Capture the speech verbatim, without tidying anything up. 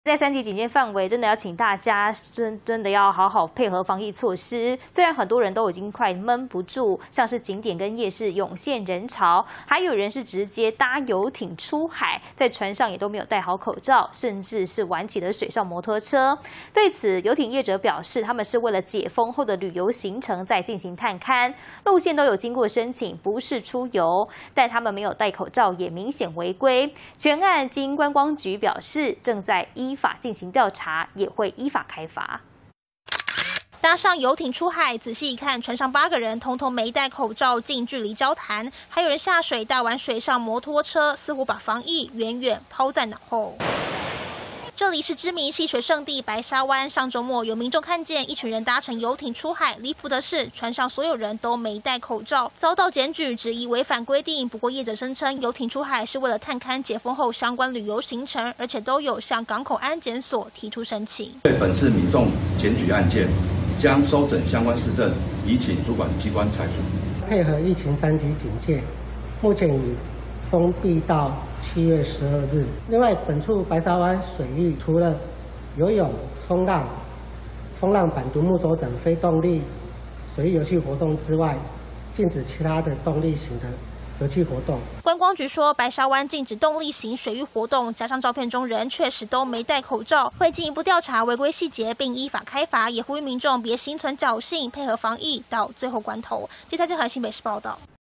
在三级警戒范围，真的要请大家真真的要好好配合防疫措施。虽然很多人都已经快闷不住，像是景点跟夜市涌现人潮，还有人是直接搭游艇出海，在船上也都没有戴好口罩，甚至是玩起了水上摩托车。对此，游艇业者表示，他们是为了解封后的旅游行程在进行探勘，路线都有经过申请，不是出游，但他们没有戴口罩，也明显违规。全案经观光局表示，正在依依法进行调查，也会依法开罚。 搭上游艇出海，仔细一看，船上八个人通通没戴口罩，近距离交谈，还有人下水搭玩水上摩托车，似乎把防疫远远抛在脑后。这里是知名戏水圣地白沙湾，上周末有民众看见一群人搭乘游艇出海，离谱的是，船上所有人都没戴口罩，遭到检举，质疑违反规定。不过业者声称，游艇出海是为了探勘解封后相关旅游行程，而且都有向港口安检所提出申请。 对本次民众检举案件，将收整相关事证，移请主管机关裁处。 配合疫情三级警戒，目前已封闭到七月十二日。另外，本处白沙湾水域除了游泳、冲浪、风浪板、独木舟等非动力水域游戏活动之外，禁止其他的动力型的游憩活动。 观光局说，白沙湾禁止动力型水域活动，加上照片中人确实都没戴口罩，会进一步调查违规细节，并依法开罚。也呼吁民众别心存侥幸，配合防疫到最后关头。记者蔡志和新北市报道。